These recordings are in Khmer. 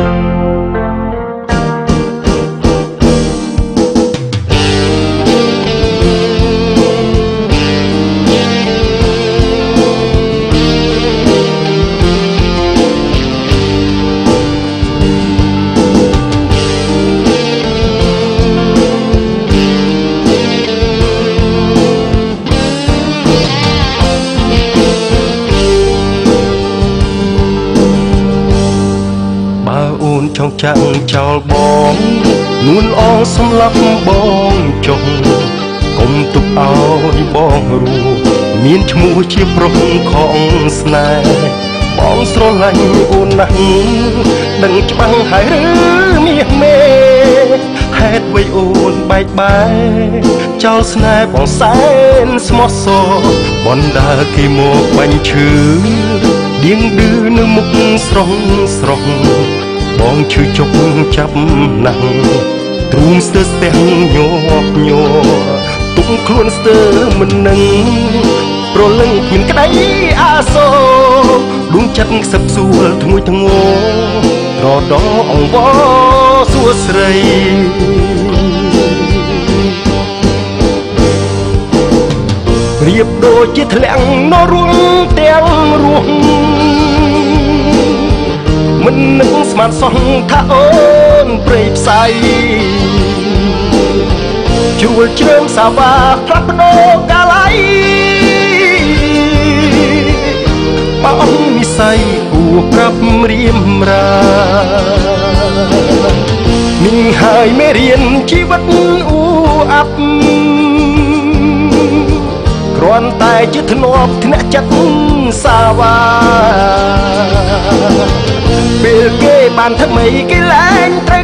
ចង់ចាំងចោលបងនួនអងសម្លាប់បងចុះកុំទុកឲ្យបងរស់មានឈ្មោះជាប្រុសของស្នេហ៍បងស្រឡាញ់អូនណាស់ដឹងច្បាស់ហើយឬមាសមេហេតុអ្វីអូនបែកបែកចោលស្នេហ៍បងសែនស្មោះសរបណ្ដាគេមកបាញ់ឈឺដៀងឌឺនៅមុខស្រស់បងឈឺចុកចាប់ណាស់ទ្រូងស្ទើរស្ទះញាប់ញ័រទុកខ្លួនស្ទើរមិននឹងប្រលឹងគ្មានក្តីអាសូរដួងចិត្តខ្សឹបសួលធ្ងួយធ្ងរត្រដោអង្វរសួស្រីរៀបដូចជាធ្លាក់នររួងទាំងរស់មិននឹកស្មានសោះថាអូនព្រៃផ្សៃជួលជ្រើងសាវាផ្លាស់ប្ដូរកាល័យបើអស់និស័យគួរប្រាប់រៀមរានេះហើយមេរៀនជីវិតអ៊ូអាប់គ្រាន់តែជាធ្នាប់ធ្នាក់ចិត្តសាវាពេលគេបានថ្មីគេលែងត្រូវ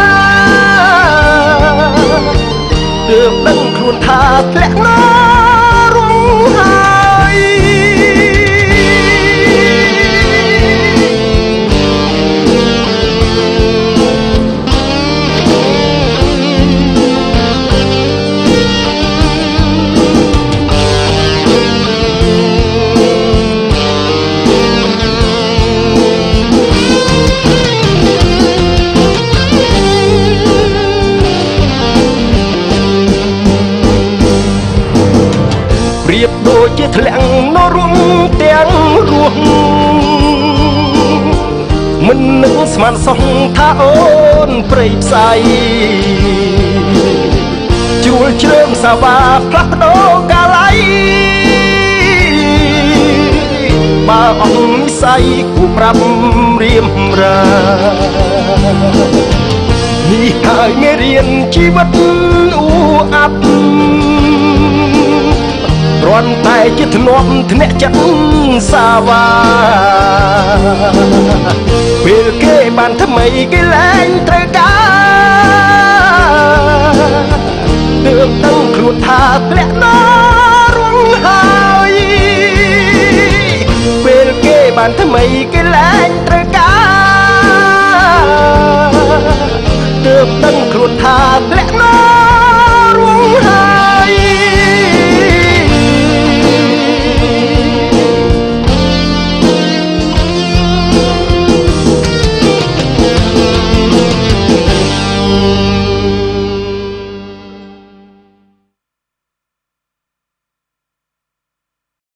ការទើបដឹងខ្លួនថាធ្លាក់នរងហើយរៀបដូចជាធ្លាក់នរងទាំងរស់មិននឹកស្មានសោះថាអូនព្រៃផ្សៃជួលជ្រើងសាវាផ្លាស់ប្ដូរកាល័យបើអស់និស័យគូប្រាប់រៀមរានេះហើយមេរៀនជីវិតអ៊ូអាប់គ្រាន់តែជាធ្នាប់ធ្នាក់ចិត្តសាវាពេលគេបានថ្មីគេលែងត្រូវការទើបដឹងខ្លួនថាធ្លាក់នរងហើយពេលគេបានថ្មីគេលែងត្រូវ